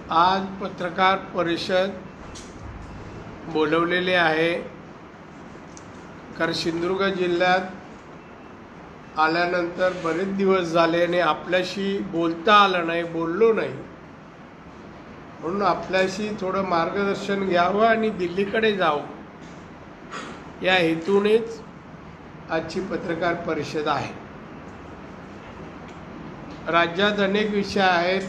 आज पत्रकार परिषद बोलवलेली आहे, कारण सिंधुदुर्ग जिल्ह्यात आल्यानंतर बरेच दिवस झाले आणि आपल्याशी बोलता आलं नाही, बोललो नाही, म्हणून आपल्याशी थोडं मार्गदर्शन घ्यावं आणि दिल्लीकडे जावं या हेतूनेच आजची पत्रकार परिषद आहे। राज्यात अनेक विषय आहेत,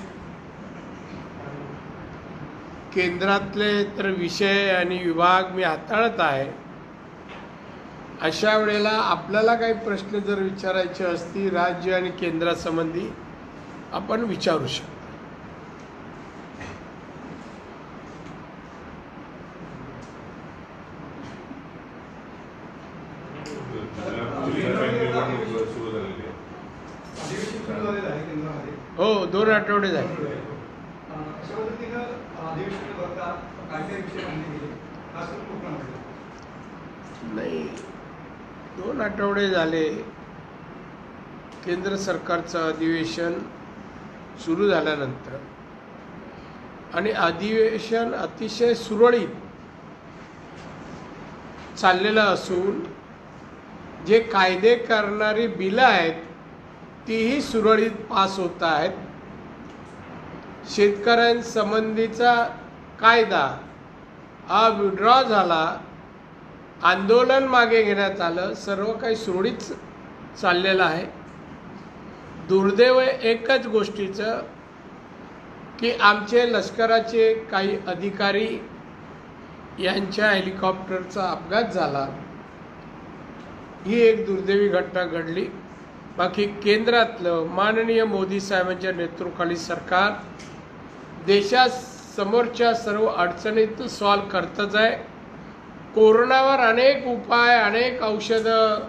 केंद्रातले तर विषय आणि विभाग मी हाताळत आहे। अशा वेळेला आपल्याला काही प्रश्न जर विचारायचे असतील राज्य आणि केंद्रासंबंधी आपण विचारू शकतो। हो, 2 आठवडे झाले। नाही, 2 आठवडे झाले केंद्र सरकारचं अधिवेशन सुरू झाल्यानंतर, आणि अधिवेशन अतिशय सुरळीत चाललेलं असून जे कायदे करणारी बिलं आहेत तीही सुरळीत पास होत आहेत। शेतकऱ्यांसंबंधीचा कायदा हा विड्रॉ झाला, आंदोलन मागे घेण्यात आलं, सर्व काही सुरळीत चाललेलं आहे। दुर्दैव एकच गोष्टीचं की आमचे लष्कराचे काही अधिकारी यांच्या हेलिकॉप्टरचा अपघात झाला, ही एक दुर्दैवी घटना घडली। बाकी केंद्रातलं माननीय मोदी साहेबांच्या नेतृत्वाखाली सरकार देशात समोरच्या सर्व अडचणीत सॉल्व करतच आहे। कोरोनावर अनेक उपाय, अनेक औषधं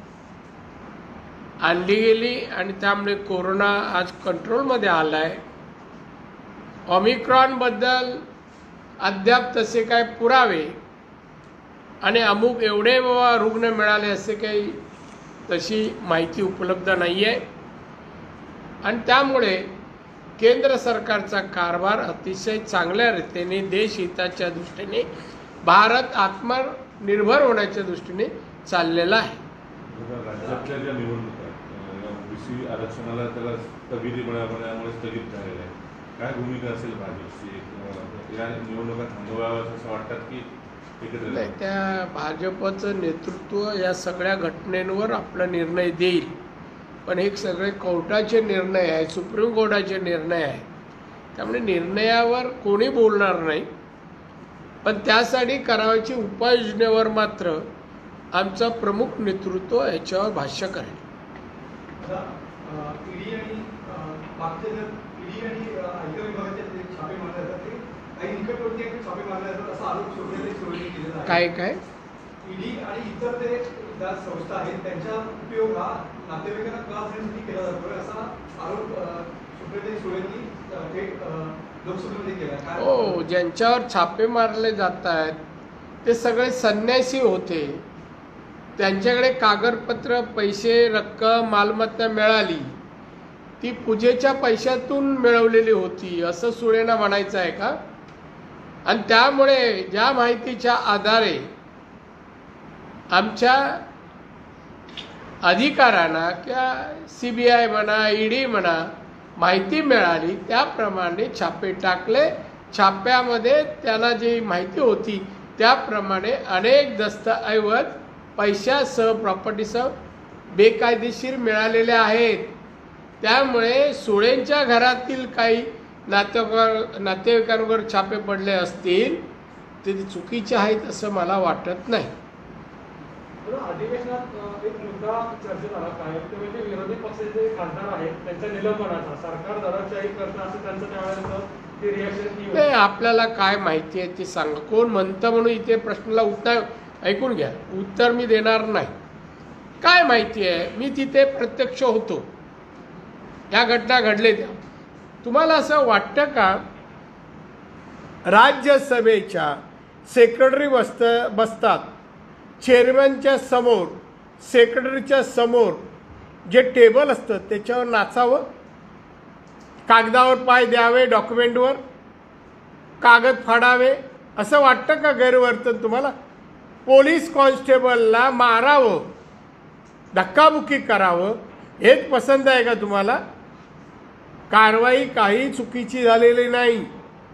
आणली गेली आणि त्यामुळे कोरोना आज कंट्रोलमध्ये आला आहे। ओमिक्रॉनबद्दल अद्याप तसे काय पुरावे आणि अमुक एवढे रुग्ण मिळाले असे काही तशी माहिती उपलब्ध नाही आहे, आणि त्यामुळे केंद्र सरकारचा कारभार अतिशय चांगल्या रीतीने देशहिताच्या दृष्टीने, भारत आत्मनिर्भर होण्याच्या दृष्टीने चाललेला आहे। राज्यातल्या ज्या निवडणुका ओबीसी आरक्षणाला त्याला स्थगिती मिळाल्यामुळे स्थगित झालेल्या आहे, काय भूमिका असेल भाजपची? या निवडणुका थांबवाव्यात असं वाटतात की नाही, त्या भाजपचं नेतृत्व या सगळ्या घटनेंवर आपला निर्णय देईल, पण एक सगळे कोर्टाचे निर्णय आहे, सुप्रीम कोर्टाचे निर्णय आहे, त्यामुळे निर्णयावर कोणी बोलणार नाही, पण त्यासाठी करावयाची उपाययोजनेवर मात्र आमचा प्रमुख नेतृत्व याच्यावर भाष्य करेल। काय काय ईडी आणि इतर ते ज्या संस्था आहेत त्यांचा उपयोग हा नातेवाईकांना त्रास देण्यासाठी केला जातो असा आरोप सुप्रिया सुळेंनी लोकसभेमध्ये केला। हो, ज्यांच्यावर छापे मारले जात आहेत ते सगळे संन्यासी होते, त्यांच्याकडे कागदपत्र, पैसे, रक्कम, मालमत्ता मिळाली, ती पूजेच्या पैशातून मिळवलेली होती असं सुळेंना म्हणायचं आहे का? आणि त्यामुळे ज्या माहितीच्या आधारे आमच्या अधिकाऱ्यांना किंवा CBI म्हणा, ईडी म्हणा माहिती मिळाली, त्याप्रमाणे छापे टाकले। छाप्यामध्ये त्यांना जी माहिती होती त्याप्रमाणे अनेक दस्तऐवज पैशासह, प्रॉपर्टीसह बेकायदेशीर मिळालेले आहेत। त्यामुळे सुळेंच्या घरातील काही नातेवाईकांवर छापे पडले असतील ते चुकीचे आहेत असं मला वाटत नाही। अधिवेशनात एक मुद्दा चर्चेत आला काय, ते म्हणजे विरोधी पक्षाचे खासदार आहेत त्यांच्या निलंबनाचा, सरकार दडपशाही करतं असं त्यांचं त्यावेळेस रिॲक्शन नाही, आपल्याला काय माहिती आहे ते सांगा, कोण म्हणतं म्हणून इथे प्रश्नाला उत्तर ऐकून घ्या, उत्तर मी देणार नाही। काय माहिती आहे, मी तिथे प्रत्यक्ष होतो, या घटना घडले त्या। तुम्हाला असं वाटतं का राज्यसभेच्या सेक्रेटरी बसतात, चेअरमनच्या समोर, सेक्रेटरीच्या समोर जे टेबल असतं त्याच्यावर नाचावं, कागदावर पाय द्यावे, डॉक्युमेंटवर? कागद फाडावे असं वाटतं का गैरवर्तन तुम्हाला? पोलीस कॉन्स्टेबलला मारावं, धक्काबुक्की करावं हेच पसंत आहे का तुम्हाला? कारवाई काही चुकीची झालेली नाही,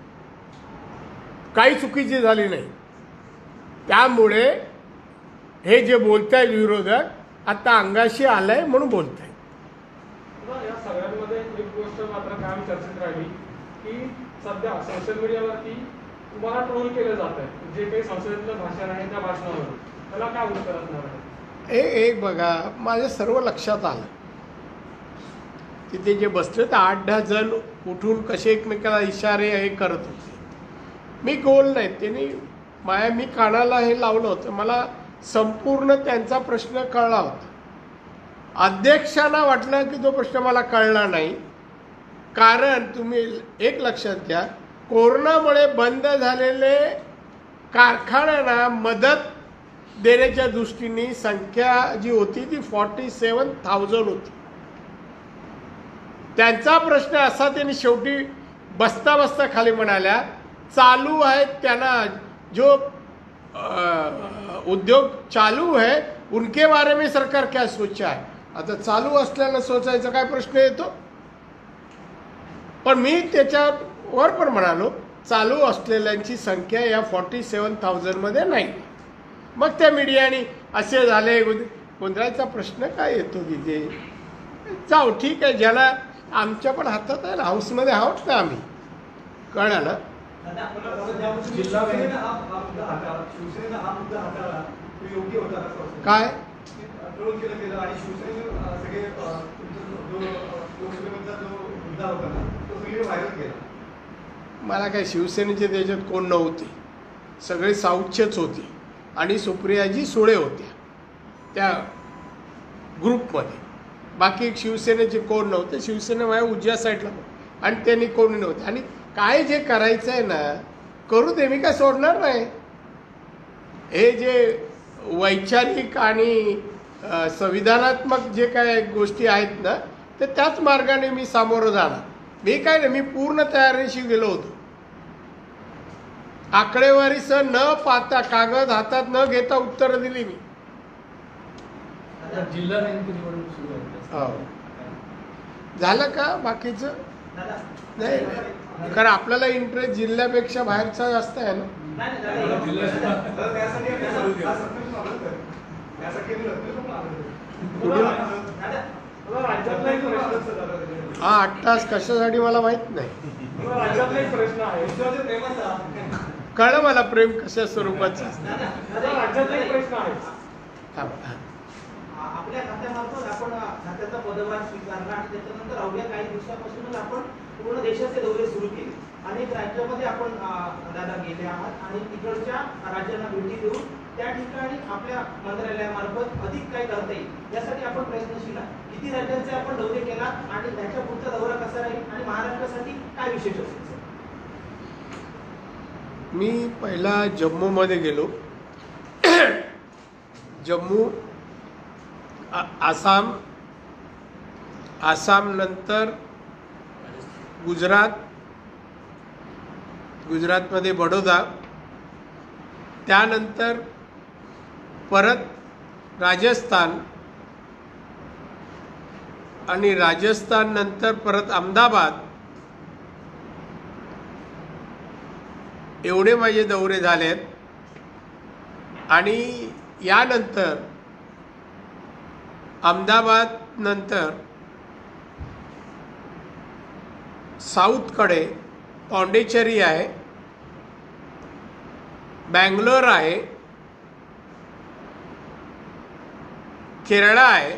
काही चुकीची झाली नाही. त्यामुळे हे जे बोलतायत विरोधक आता अंगाशी आलंय म्हणून बोलतायत. या सगळ्यांमध्ये एक गोष्ट मात्र कायम चर्चेत राहिली की सध्या सोशल मीडियावरती तुम्हाला ट्रोल केलं जात आहे, जे काही संसदेतलं भाषण आहे त्या भाषणावर त्याला काय उत्तर असणार आहे? एक बघा, माझ्या सर्व लक्षात आलं तिथे जे बसले तर 8-10 जण उठून कसे एकमेकाला इशारे हे करत होते. मी गोल नाही, त्यांनी मी कानाला हे लावलं होतं, मला संपूर्ण त्यांचा प्रश्न कळला होता. अध्यक्षांना वाटलं की तो प्रश्न मला कळला नाही, कारण तुम्ही एक लक्षात घ्या, कोरोनामुळे बंद झालेले कारखान्यांना मदत देण्याच्या दृष्टीने संख्या जी होती ती 47,000 होती. त्यांचा प्रश्न असा त्यांनी शेवटी बसता बसता खाली म्हणाल्या, चालू है त्यांना जो उद्योग चालू है उनके बारे में सरकार क्या सोचा है. आता चालू असल्यानं सोचायचा काय प्रश्न येतो? पण मी त्याच्यावर पण म्हणालो चालू असलेल्यांची संख्या या 47,000 मध्ये नाही. मग त्या मीडियाने असे झाले गोंधळाचा प्रश्न काय येतो तिथे? जाऊ ठीक आहे, ज्याला आमच्या पण हातात आहे ना, हाऊसमध्ये आहोत ना आम्ही, कळलं ना. शिवसेनेनं हा मुद्दा हाताळला तो योग्य होता असं वाटतं? काय ट्रोल केलं आणि शिवसेनेनं सगळे तुमचा जो लोकसभेचा जो मुद्दा होता ना तो सगळीकडे व्हायरल केला. मला काय शिवसेनेचे त्याच्यात कोण नव्हते, सगळे साऊथचेच होते आणि सुप्रियाजी सुळे होत्या त्या ग्रुपमध्ये. बाकी शिवसेनेचे कोण नव्हते, शिवसेना माझ्या उजव्या साईडला आणि त्यांनी कोणी नव्हते. आणि काय जे करायचं आहे ना करू दे, मी काय सोडणार नाही. हे जे वैचारिक आणि संविधानात्मक जे काय गोष्टी आहेत ना तर त्याच मार्गाने मी सामोरं जाणार. मी काय नाही, मी पूर्ण तयारीशी गेलो होतो. आकडेवारीसह न पाहता, कागद हातात न घेता उत्तरं दिली मी. जिल्हा नेमकी निवडणूक सुरू आहे. हो झालं का बाकीचं नाही, कारण आपल्याला इंटरेस्ट जिल्ह्यापेक्षा बाहेरचा जास्त आहे ना. राज्यातला एक प्रश्न, हा 8 तास कशासाठी मला माहित नाही. राज्यातला एक प्रश्न आहे, कळलं मला प्रेम कशा स्वरूपाचं असतं. राज्यातला एक प्रश्न आहे. थांबा. आपल्या खात्यामार्फत आपण खात्याचा पदभार स्वीकारला आणि त्याच्यानंतर अवघ्या काही दिवसापासूनच आपण पूर्ण देशाचे दौरे सुरू केले. अनेक राज्यामध्ये आपण दादा गेले आहात आणि तिकडच्या राज्यांना भेटी देऊन त्या ठिकाणी आपल्या मंत्रालयामार्फत अधिक काय करता येईल यासाठी आपण प्रयत्नशील आहात. किती राज्यांचे आपण दौरे केला आणि त्याच्या पुढचा दौरा कसा राहील आणि महाराष्ट्रासाठी काय विशेष असेल? मी पहिला जम्मूमध्ये गेलो. जम्मू, आसाम नंतर गुजरातमध्ये बडोदा, त्यानंतर परत राजस्थान आणि राजस्थान नंतर परत अहमदाबाद. एवढे माझे दौरे झालेत. आणि यानंतर अहमदाबाद नंतर साऊथकडे पॉंडेचेरी आहे, बँगलोर आहे, केरळा आहे.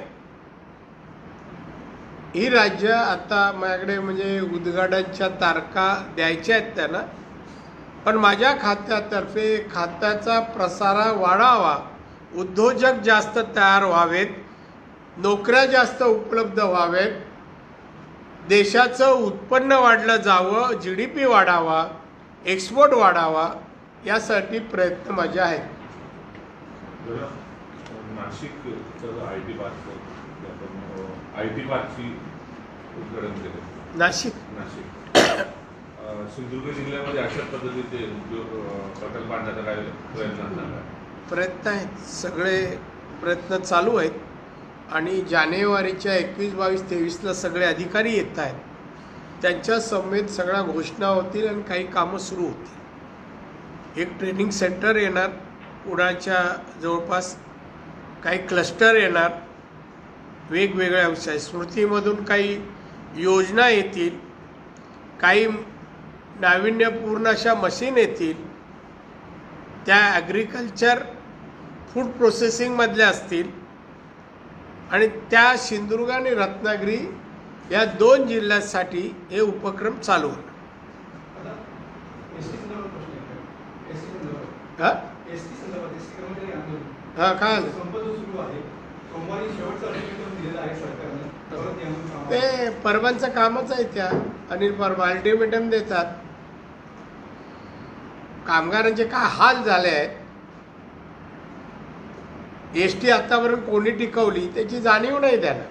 ही राज्य आता माझ्याकडे म्हणजे उद्घाटनच्या तारखा द्यायच्या आहेत त्यांना. पण माझ्या खात्यातर्फे खात्याचा प्रसार वाढावा, उद्योजक जास्त तयार व्हावेत, नोकऱ्या जास्त उपलब्ध व्हावेत, देशाचं उत्पन्न वाढलं जावं, GDP वाढावा, एक्सपोर्ट वाढावा, यासाठी प्रयत्न माझे आहेत. नाशिकचं IT पार्कची उद्घाटन केलं. नाशिक सिंधुदुर्ग जिल्ह्यामध्ये अशाच पद्धतीचे प्रकल्प आणण्याचा काय प्रयत्न असणार आहे? प्रयत्न आहेत, सगळे प्रयत्न चालू आहेत आणि जानेवारीच्या 21, 22, 23ला सगळे अधिकारी येत आहेत. त्यांच्या समेत सगळ्या घोषणा होतील आणि काही कामं सुरू होतील. एक ट्रेनिंग सेंटर येणार पुण्याच्या जवळपास, काही क्लस्टर येणार वेगवेगळ्या विषय, स्मृतीमधून काही योजना येतील, काही नाविन्यपूर्ण अशा मशीन येतील, त्या ॲग्रिकल्चर फूड प्रोसेसिंगमधल्या असतील आणि त्या सिंधुदुर्ग आणि रत्नागिरी या 2 जिल्ह्यांसाठी हे उपक्रम चालू होणार. आता एसटी संदर्भात प्रश्न आहे. एसटी संदर्भात हां एसटी कर्मचारी आंदोलन हां काय झालं? संप जो सुरू आहे, सोमवारी शेवटचा अल्टिमेटम दिलेला आहे सरकारनं. परत यामधून काम ते परवांचं कामच आहे. त्या अनिल परवा अल्टिमेटम देतात. कामगारांचे काय हाल झाले आहेत, एस टी आतापर्यंत कोणी टिकवली त्याची जाणीव नाही त्याला.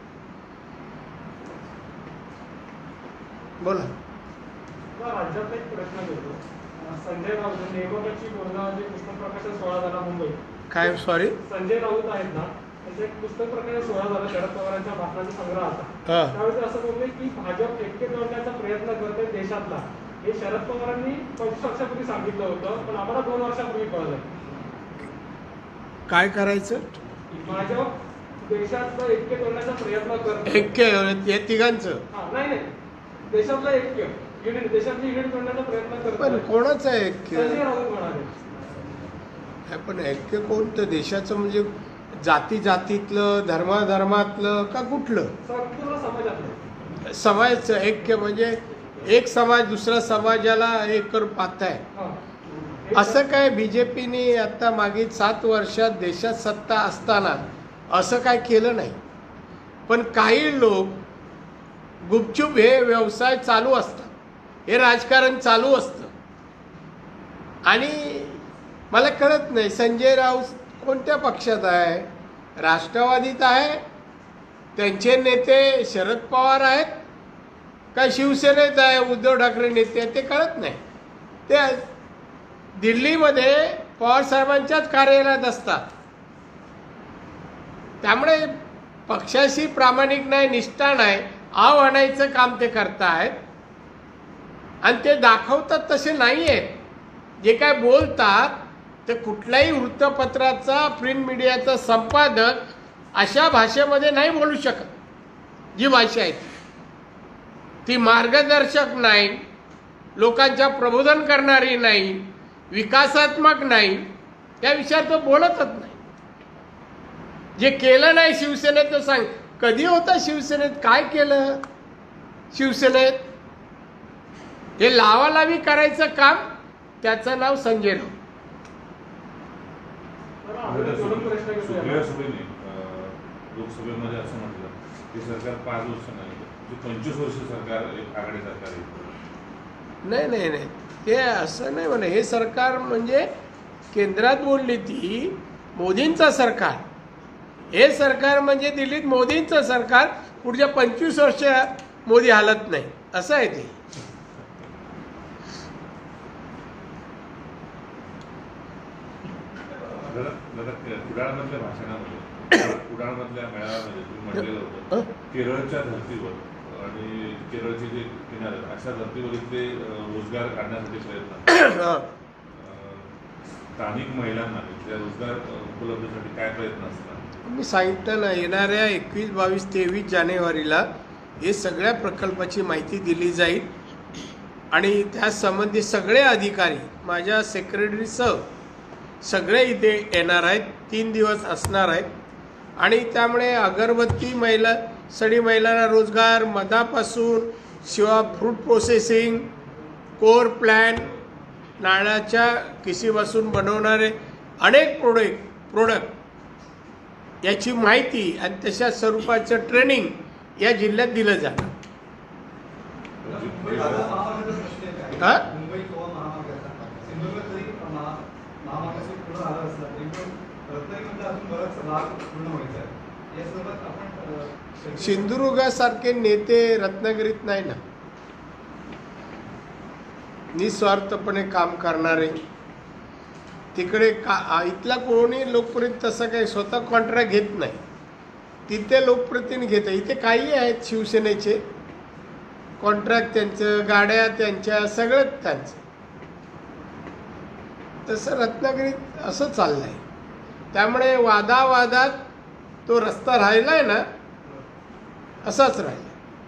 बोला. राज्यात एक प्रश्न घेतो. संजय राऊत नेमकाची बोलणं जे पुस्तक प्रकाशन सोहळा झाला मुंबईत, काय सॉरी संजय राऊत आहेत ना, त्यांचा एक पुस्तक प्रकाशन सोहळा झाला शरद पवारांच्या भाषणाचा संग्रह होता. हां त्यावेळी ते असं बोलले की भाजप एकटे जोडण्याचा प्रयत्न करते देशातला. हे शरद पवारांनी 25 वर्षापूर्वी सांगितलं होतं, पण आम्हाला 2 वर्षापूर्वी कळलं. काय करायचं? भाजप देशातलं ऐक्य तोडण्याचा प्रयत्न करते. ऐक्य हे तिघांचं नाही, देशातलं ऐक्य युनिट, देशातली युनिट तोडण्याचा प्रयत्न पण करते. कोणाचं ऐक्य? संजय राऊत म्हणाले. पण ऐक्य कोणतं? देशाचं म्हणजे जाती जातीतलं, धर्माधर्मातलं का कुठलं? संपूर्ण समाजातलं. समाजाचं ऐक्य म्हणजे एक समाज दुसऱ्या समाजाला एक करून पाहताय. असं काय BJPने आता मागील 7 वर्षात देशात सत्ता असताना असं काय केलं नाही. पण काही लोक गुपचूप हे व्यवसाय चालू असतात, हे राजकारण चालू असतं. आणि मला कळत नाही संजय राऊत कोणत्या पक्षात आहे? राष्ट्रवादीत आहे? त्यांचे नेते शरद पवार आहेत का शिवसेनेत आहे? उद्धव ठाकरे नेते आहेत? ते कळत नाही. ते दिल्लीमध्ये पवारसाहेबांच्याच कार्यालयात असतात. त्यामुळे पक्षाशी प्रामाणिक नाही, निष्ठा नाही, आव आणायचं काम ते करतायत आणि ते दाखवतात तसे नाही आहेत. जे काय बोलतात ते कुठल्याही वृत्तपत्राचा, प्रिंट मीडियाचा संपादक अशा भाषेमध्ये नाही बोलू शकत. जी भाषा आहे ती मार्गदर्शक नाही, लोकांच्या प्रबोधन करणारी नाही, विकासात्मक नाही, त्या विषयात तो बोलतच नाही. जे केलं नाही शिवसेनेत तो सांग. कधी होता शिवसेनेत? काय केलं शिवसेनेत? हे लावालावी करायचं काम, त्याचं नाव संजय राऊत. सुप्रिया सुळेने लोकसभेमध्ये असं म्हटलं की सरकार 5 वर्ष नाही, 25 वर्ष सरकार एक आघाडी सरकार आहे. नाही, ते असं नाही म्हणे. हे सरकार म्हणजे केंद्रात बोलली ती मोदींचं सरकार. हे सरकार म्हणजे दिल्लीत मोदींचं सरकार. पुढच्या 25 वर्ष मोदी हालत नाही, असं आहे ते. कुडाळमधल्या भाषणामध्ये, कुडाळमधल्या मेळाव्यामध्ये तुम्ही म्हटलेलं होतं केरळच्या धर्तीवर आणि केरळचे जे किनारे अशा धर्तीवर इथले रोजगार काढण्यासाठी प्रयत्न, स्थानिक महिलांना इथल्या रोजगार उपलब्धीसाठी काय प्रयत्न असणार? मी सांगितलं ना, येणाऱ्या 21, 22, 23 जानेवारीला हे सगळ्या प्रकल्पाची माहिती दिली जाईल आणि त्यासंबंधी सगळे अधिकारी माझ्या सेक्रेटरीसह सगळे इथे येणार आहेत. 3 दिवस असणार आहेत आणि त्यामुळे अगरबत्ती महिला, सडी महिलांना रोजगार, मधापासून शिवा फ्रूट प्रोसेसिंग, कोर प्लॅन, नारळाच्या किशीपासून बनवणारे अनेक प्रोडक्ट याची माहिती आणि तशा स्वरूपाचं ट्रेनिंग या जिल्ह्यात दिलं जातं. मुंबई महामार्गाचा प्रश्न आहे हा? काय? मुंबई गोवा महामार्गाचा सिंधुदुर्ग जरी महामार्गाचा पूर्ण झाला असला तरी पण रत्नागिरीमध्ये अजून बराचसा भाग पूर्ण व्हायचा आहे. या संदर्भात आपण सिंधुदुर्गासारखे नेते रत्नागिरीत नाही ना. निस्वार्थपणे काम करणारे, तिकडे इथला कोणी लोकप्रतिनिधी तसं काही स्वतः कॉन्ट्रॅक्ट घेत नाही, तिथे लोकप्रतिनिधी घेतं. इथे काही आहेत शिवसेनेचे कॉन्ट्रॅक्ट, त्यांचं गाड्या त्यांच्या सगळंच त्यांचं. तसं रत्नागिरीत असं चाललं आहे. त्यामुळे वादावादात तो रस्ता राहिला आहे ना, असाच राहिला.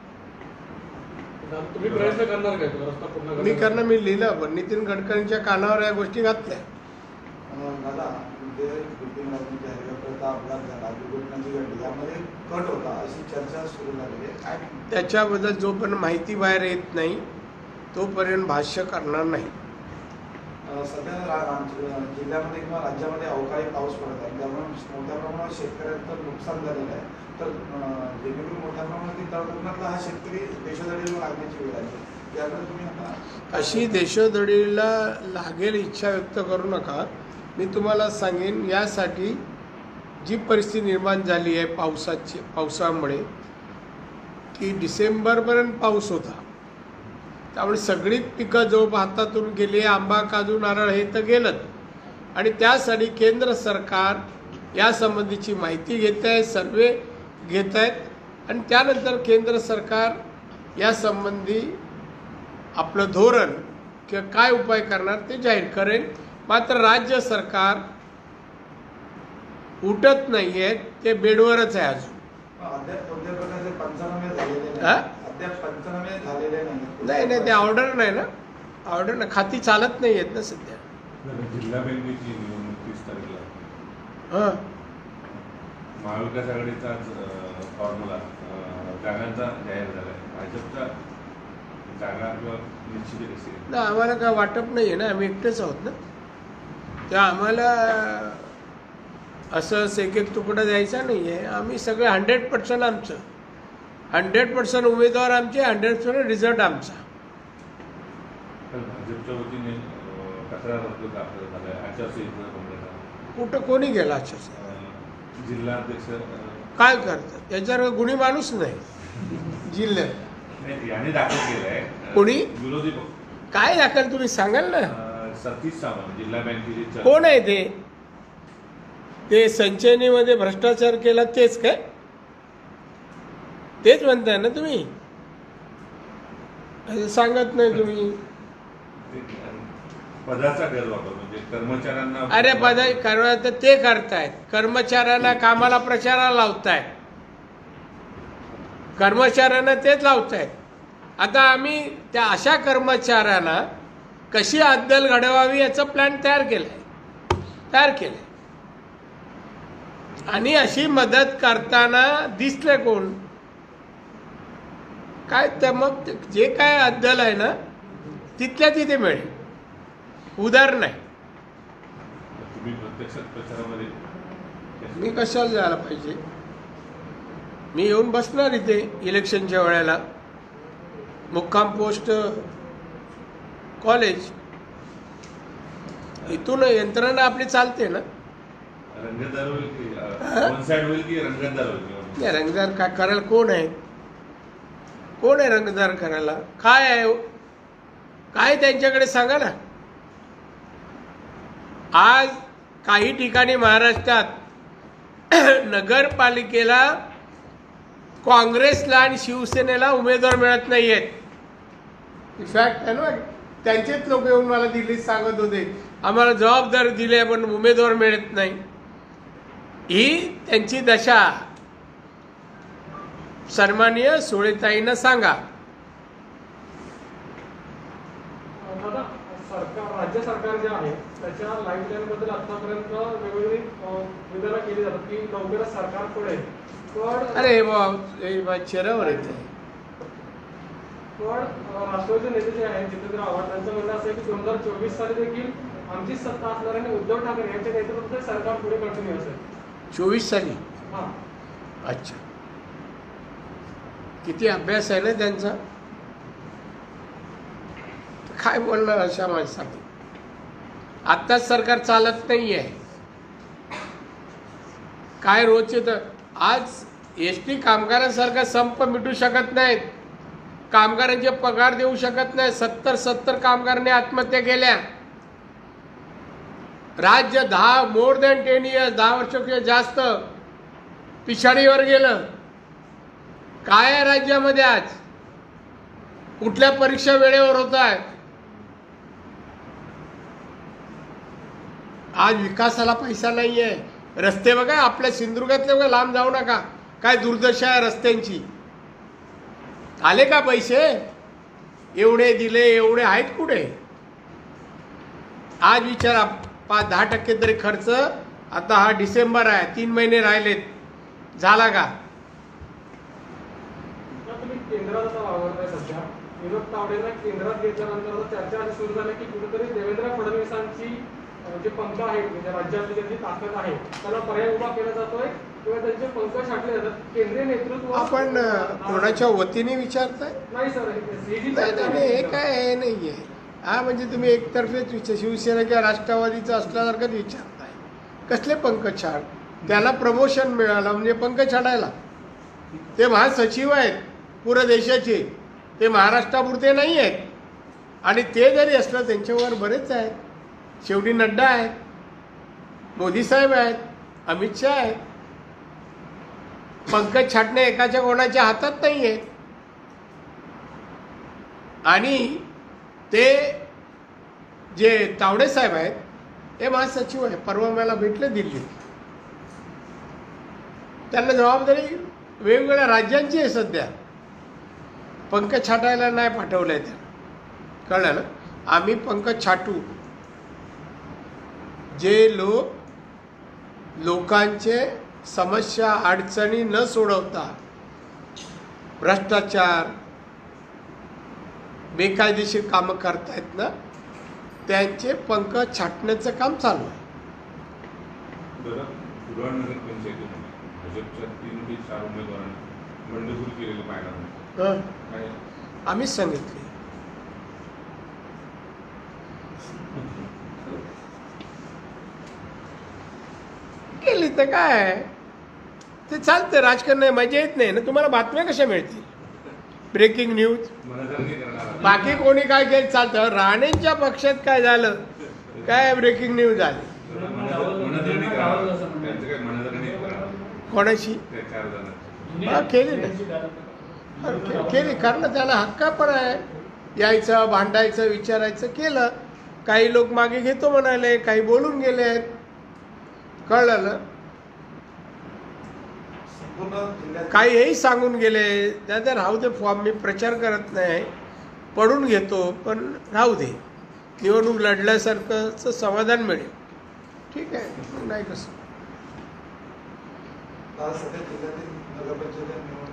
तुम्ही प्रयत्न करणार काय तो रस्ता पूर्ण मी करणं, मी लिहिलं पण नितीन गडकरींच्या कानावर या गोष्टी घातल्या. दादा म्हणजे बिल्डिंग लावण्याच्या हेलिकॉप्टरचा अपघात झाला, दुर्घटनाची घडली, यामध्ये कट होता अशी चर्चा सुरू झालेली आहे. काय त्याच्याबद्दल जोपर्यंत माहिती बाहेर येत नाही तोपर्यंत भाष्य करणार नाही. सध्या जिल्ह्यामध्ये किंवा राज्यामध्ये अवकाळी पाऊस पडत आहे, त्यामुळे मोठ्या प्रमाणात शेतकऱ्यांचं नुकसान झालेलं आहे. तर जेणेकरून मोठ्या प्रमाणात तळकोकणातला हा शेतकरी देशोधडीला लागण्याची वेळ आहे. त्याकडे तुम्ही आता अशी देशोधडीला लागेल इच्छा व्यक्त करू नका. मी तुम्हाला सांगेन, यासाठी जी परिस्थिती निर्माण झाली आहे पावसामुळे की डिसेंबरपर्यंत पाऊस होता, त्यामुळे सगळी पिकं जो हातातून गेली, आंबा काजू नारळ हे तर गेलंच. आणि त्यासाठी केंद्र सरकार यासंबंधीची माहिती घेत आहे, सर्वे घेत आहेत आणि त्यानंतर केंद्र सरकार यासंबंधी आपलं धोरण किंवा काय उपाय करणार ते जाहीर करेल. मात्र राज्य सरकार उठत नाही आहे, ते बेडवरच आहे अजून. अद्याप कोणत्या प्रकारचे पंचनामे झालेले हा? नाही, अद्याप पंचनामे झालेले नाही नाही, ते ऑर्डर नाही ना, ऑर्डर ना खाती चालत नाही आहेत ना सध्या. जिल्हा बँकेची निवडणूक 30 तारखेला, हां, महाविकास आघाडीचा फॉर्म्युला जागांचा जाहीर झाला आहे. भाजपचा जागा किंवा निश्चित कशी आहे? ना आम्हाला काय वाटप नाही आहे ना, आम्ही एकटेच आहोत ना, त्या आम्हाला असं एक एक तुकडा द्यायचा नाही आहे. आम्ही सगळे 100% आमचं, 100% उमेदवार आमचे, 100% रिझल्ट आमचा. तर भाजपच्या वतीने तक्रार अर्ज दाखल झाला आहे आचारसंहिता कुठं कोणी गेला अक्षरशः? जिल्हाध्यक्ष काय करतात त्याच्यावर गुणी माणूस नाही जिल्ह्यात. यांनी दाखल केलाय. कोणी? विरोधी पक्ष. काय दाखल तुम्ही सांगाल ना? सतीश सावंत जिल्हा बँकेचे कोण आहे ते संचयनीमध्ये भ्रष्टाचार केला तेच काय? तेच म्हणताय ना तुम्ही? असं सांगत नाही तुम्ही. पदाचा गैरवापर म्हणजे कर्मचाऱ्यांना. अरे तर ते करतायत, कर्मचाऱ्यांना कामाला प्रचाराला लावतायत, कर्मचाऱ्यांना तेच लावतायत. आता आम्ही त्या अशा कर्मचाऱ्यांना कशी अद्दल घडवावी याचा प्लॅन तयार केलाय. आणि अशी मदत करताना दिसले कोण काय, तर मग जे काय अद्दल आहे ना तिथल्या तिथे मिळेल, उदार नाही. तुम्ही प्रत्यक्षात प्रचारामध्ये मी कशाला जायला पाहिजे? मी येऊन बसणार इथे इलेक्शनच्या वेळेला, मुक्काम पोस्ट कॉलेज, इथून यंत्रणा आपली चालते ना. रंगतदार होईल की वन साइड होईल की रंगतदार होईल? नाही, रंगदार काय करायला कोण आहे? कोण आहे रंगदार करायला? काय आहे? काय त्यांच्याकडे सांगा ना. आज काही ठिकाणी महाराष्ट्रात नगरपालिकेला काँग्रेसला आणि शिवसेनेला उमेदवार मिळत नाही आहेत. फॅक्ट आहे ना. त्यांचेच लोक येऊन मला दिल्लीत सांगत होते आम्हाला जबाबदारी दिली पण उमेदवार मिळत नाही. ही त्यांची दशा सन्माननीय सुळेताईंना सांगा. दादा, राज्य सरकार जे आहे त्याच्या लाईफलाईन बद्दल आतापर्यंत वेगवेगळी विधानं केली जातात की लवकरच सरकार पडेल. पण अरे चेहऱ्यावर येते. पण राष्ट्रवादी नेते जे आहेत जितेंद्र आव्हाड त्यांचं म्हणणं असं आहे की 2024 साली देखील आमचीच सत्ता असणार आणि उद्धव ठाकरे यांच्या नेतृत्वात सरकार पुढे कंटिन्यू असेल. 24 साली? हां, अच्छा, किती अभ्यास आहे ना त्यांचा. काय बोलणार अशा माणसाला? आत्ताच सरकार चालत नाही आहे. काय रोजचे तर आज एस टी कामगारांसारखा संप मिटू शकत नाहीत. कामगारांचे पगार देऊ शकत नाही. 70 कामगारांनी आत्महत्या केल्या. राज्य मोर दॅन 10 इयर्स 10 वर्षापेक्षा जास्त पिछाडीवर गेलं. काय आहे राज्यामध्ये आज? कुठल्या परीक्षा वेळेवर होत आहेत? आज विकासाला पैसा नाही आहे. रस्ते बघा, आपल्या सिंधुदुर्गातले बघा, लांब जाऊ नका, काय दुर्दशा आहे रस्त्यांची. आले का पैसे? एवढे दिले, एवढे आहेत कुठे? आज विचारा, 5-10% तरी खर्च. आता हा डिसेंबर आहे, 3 महिने राहिलेत, झाला का? तुम्ही केंद्रात आता वावरताय सध्या. विनोद तावडेला केंद्रात घेतल्यानंतर चर्चा अशी सुरू झाली की कुठेतरी देवेंद्र फडणवीसांची जे पंख आहे, म्हणजे राज्यातली त्यांची ताकद आहे, त्याला पर्याय उभा केला जातोय किंवा त्यांचे पंख छाटले जातात. केंद्रीय नेतृत्व आपण कोणाच्या वतीने विचारताय? नाही सर, नाही, हे काय हे नाही आहे. हा म्हणजे तुम्ही एकतर्फेच शिवसेना किंवा राष्ट्रवादीचं असल्यासारखंच विचारताय. कसले पंख छाड? त्याला प्रमोशन मिळालं म्हणजे पंख छाडायला. ते महासचिव आहेत पूर्ण देशाचे, ते महाराष्ट्रापुरते नाही आहेत. आणि ते जरी असलं त्यांच्यावर बरेच आहेत. शेवटी नड्डा आहेत, मोदी साहेब आहेत, अमित शहा आहेत. पंकज छाटणे एकाच्या कोणाच्या हातात नाही आहेत. आणि ते जे तावडे साहेब आहेत ते महासचिव आहे, परवा मला भेटले दिल्लीत. त्यांना जबाबदारी वेगवेगळ्या राज्यांची आहे सध्या. पंकज छाटायला नाही पाठवलंय त्यांना, कळलं ना? आम्ही पंकज छाटू जे लोकांचे समस्या अडचणी न सोडवता भ्रष्टाचार बेकायदेशीर कामं करतायत ना, त्यांचे पंख छाटण्याचं काम चालू आहे. नगर पंचायतीमध्ये भाजपच्या 3 ते 4 उमेदवारांनी बंडखोरी केलेलं पाहिलं. आम्हीच सांगितले. केली तर काय ते चालतं. राजकारण मजा येत नाही ना. तुम्हाला बातम्या कशा मिळतील? Breaking news. बाकी कोणी काय केलं चालतं. राणेंच्या पक्षात काय झालं, काय ब्रेकिंग न्यूज झाली? कोणाशी केली ना, केली. कारण त्याला हक्क पण आहे यायचं, भांडायचं, विचारायचं. केलं. काही लोक मागे घेतो म्हणाले, काही बोलून गेले आहेत, कळलं ना? काही हेही सांगून गेले. दादा राहू दे फॉर्म, मी प्रचार करत नाही, पडून घेतो, पण राहू दे, निवडणूक लढल्यासारखंच समाधान मिळेल. ठीक आहे, नाही कसं सध्या जिल्ह्यातील नगरपंचायत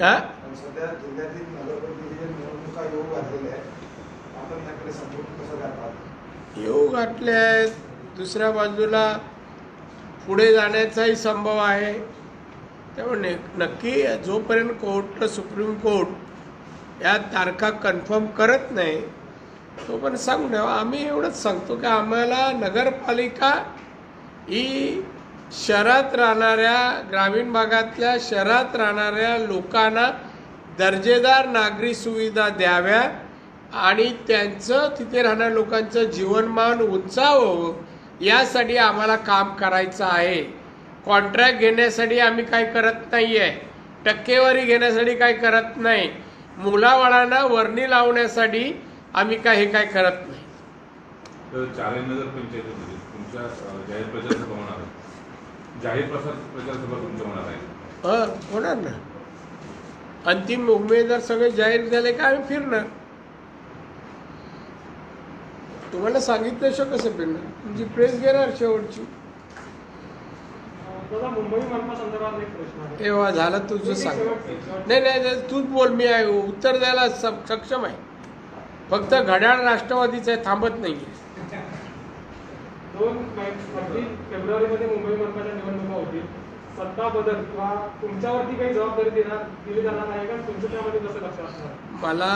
निवडणुका येऊ घातलेल्या आहेत. आपण त्याकडे संपूर्ण कसं काय पाहतो? येऊ घातले आहेत. दुसऱ्या बाजूला पुढे जाण्याचाही संभव आहे. त्यामुळे नक्की जोपर्यंत कोर्ट, सुप्रीम कोर्ट या तारखा कन्फर्म करत नाही तोपर्यंत सांगू नये. आम्ही एवढंच सांगतो की आम्हाला नगरपालिका ही शहरात राहणाऱ्या, ग्रामीण भागातल्या शहरात राहणाऱ्या लोकांना दर्जेदार नागरी सुविधा द्याव्या आणि त्यांचं, तिथे राहणाऱ्या लोकांचं जीवनमान उंचावं, यासाठी आम्हाला काम करायचं आहे. कॉन्ट्रॅक्ट घेण्यासाठी आम्ही काय करत नाही आहे, टक्केवारी घेण्यासाठी काय करत नाही, मुलाबाळांना वर्णी लावण्यासाठी आम्ही हे काय करत नाही. तर 4 नगर पंचायतीमध्ये तुमच्या जाहीर प्रचारसभा होणार आहे. जाहीर प्रचारसभा तुमच्या होणार आहे. होणार ना. अंतिम उमेदवार सगळे जाहीर झाले का आम्ही फिरणार. तुम्हाला सांगितल्याशिवाय कसं फिरणार? तुमची प्रेस घेणार शेवटची. मुंबई मनपा संदर्भात एक प्रश्न आहे. तेव्हा झालं तुझं सांग. नाही, तूच बोल, मी आहे उत्तर द्यायला सक्षम आहे. फक्त घड्याळ राष्ट्रवादीचं आहे, थांबत नाही. 2 फेब्रुवारीमध्ये मुंबई मनपाच्या निवडणुका होतील. सत्ता बदल किंवा तुमच्यावरती काही जबाबदारी दिली जाणार आहे का? तुमचं त्यामध्ये कसं लक्ष असणार? मला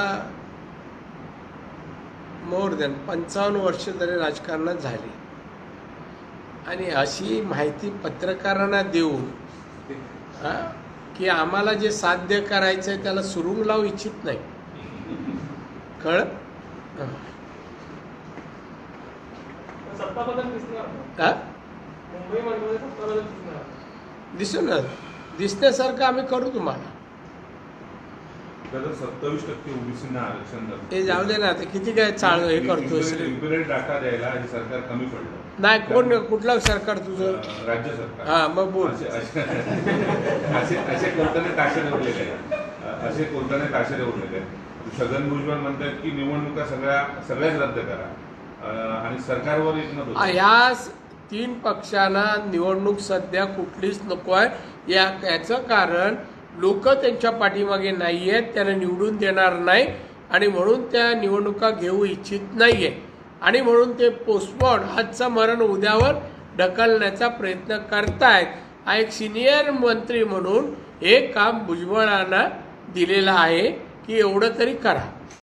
मोर दॅन 55 वर्ष तरी राजकारणात झाली आणि अशी माहिती पत्रकारांना देऊन की आम्हाला जे साध्य करायचं आहे त्याला सुरुंग लावू इच्छित नाही. कळ सत्ता बदल दिसणार हा मुंबईमध्ये सत्ता बदल दिसणार दिसून दिसण्यासारखं आम्ही करू तुम्हाला. दादा 27% ओबीसींना आरक्षण ते जाऊ दे ना, ते किती काय चाळ हे करतोस रे. इम्पिरियल डाटा द्यायला हे सरकार कमी पडलं. नाही कोण कुठलं सरकार तुझं? राज्य सरकार. हा मग बोल. असे कोणत्याने ताशेरे उरलेले आहेत, असे कोणत्याने ताशेरे उरलेले आहेत. छगन भुजबळ म्हणतात की निवडणुका सगळ्याच रद्द करा आणि सरकारवर एक न ह्या 3 पक्षांना निवडणूक सध्या कुठलीच नको आहे. याचं कारण लोक त्यांच्या पाठीमागे नाही आहेत, त्यांना निवडून देणार नाही आणि म्हणून त्या निवडणुका घेऊ इच्छित नाही आहे आणि म्हणून ते पोस्टपोन आजचं मरण उद्यावर ढकलण्याचा प्रयत्न करतायत. हा एक सिनियर मंत्री म्हणून हे काम भुजबळांना दिलेलं आहे की एवढं तरी करा.